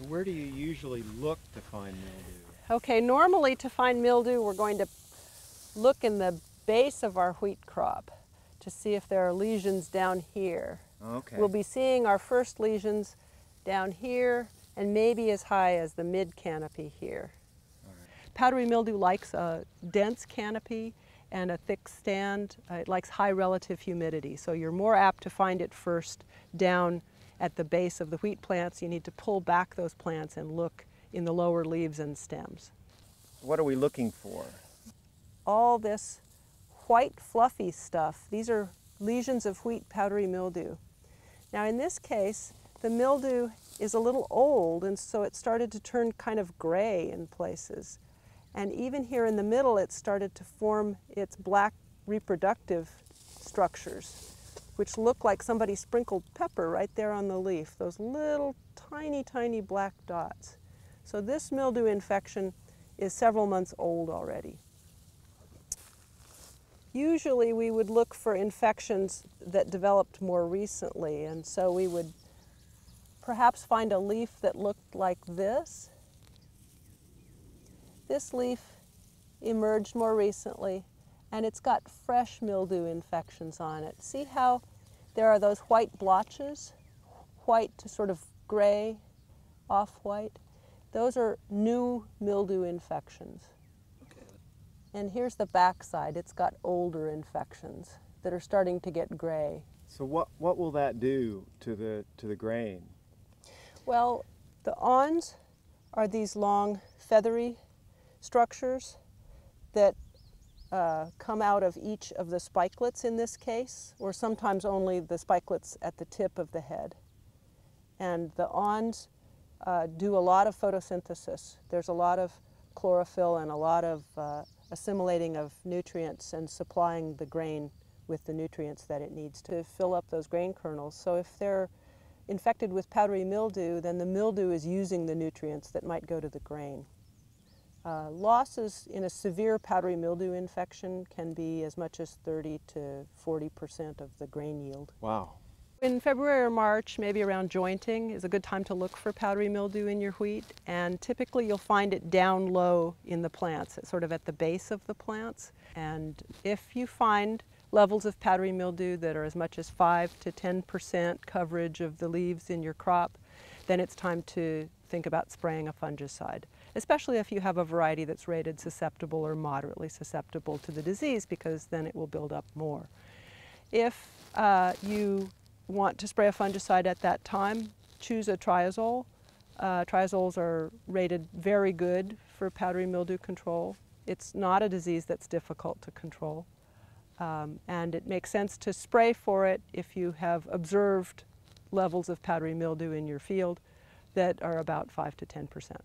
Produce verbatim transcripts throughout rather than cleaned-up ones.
Where do you usually look to find mildew? Okay, normally to find mildew, we're going to look in the base of our wheat crop to see if there are lesions down here. Okay. We'll be seeing our first lesions down here and maybe as high as the mid canopy here. All right. Powdery mildew likes a dense canopy and a thick stand. Uh, it likes high relative humidity, so you're more apt to find it first down at the base of the wheat plants. You need to pull back those plants and look in the lower leaves and stems. What are we looking for? All this white fluffy stuff, these are lesions of wheat powdery mildew. Now in this case, the mildew is a little old, and so it started to turn kind of gray in places. And even here in the middle, it started to form its black reproductive structures, which look like somebody sprinkled pepper right there on the leaf, those little tiny, tiny black dots. So this mildew infection is several months old already. Usually we would look for infections that developed more recently, and so we would perhaps find a leaf that looked like this. This leaf emerged more recently, and it's got fresh mildew infections on it. See how there are those white blotches, white to sort of gray, off-white? Those are new mildew infections. Okay. And here's the back side. It's got older infections that are starting to get gray. So what, what will that do to the, to the grain? Well, the awns are these long feathery structures that uh, come out of each of the spikelets in this case, or sometimes only the spikelets at the tip of the head. And the awns uh, do a lot of photosynthesis. There's a lot of chlorophyll and a lot of uh, assimilating of nutrients and supplying the grain with the nutrients that it needs to fill up those grain kernels. So if they're infected with powdery mildew, then the mildew is using the nutrients that might go to the grain. Uh, losses in a severe powdery mildew infection can be as much as thirty to forty percent of the grain yield. Wow. In February or March, maybe around jointing, is a good time to look for powdery mildew in your wheat, and typically you'll find it down low in the plants, sort of at the base of the plants. And if you find levels of powdery mildew that are as much as five to ten percent coverage of the leaves in your crop, then it's time to think about spraying a fungicide, especially if you have a variety that's rated susceptible or moderately susceptible to the disease, because then it will build up more. If uh, you want to spray a fungicide at that time, choose a triazole. Uh, triazoles are rated very good for powdery mildew control. It's not a disease that's difficult to control. Um, and it makes sense to spray for it if you have observed levels of powdery mildew in your field that are about five to ten percent.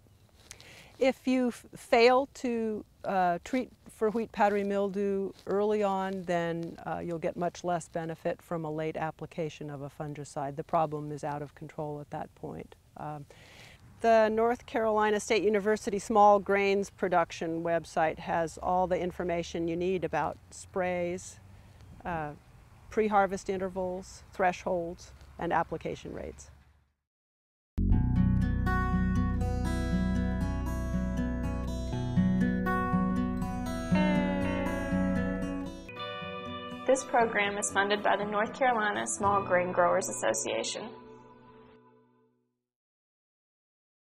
If you f fail to uh, treat for wheat powdery mildew early on, then uh, you'll get much less benefit from a late application of a fungicide. The problem is out of control at that point. Um, The North Carolina State University Small Grains Production website has all the information you need about sprays, uh, pre-harvest intervals, thresholds, and application rates. This program is funded by the North Carolina Small Grain Growers Association.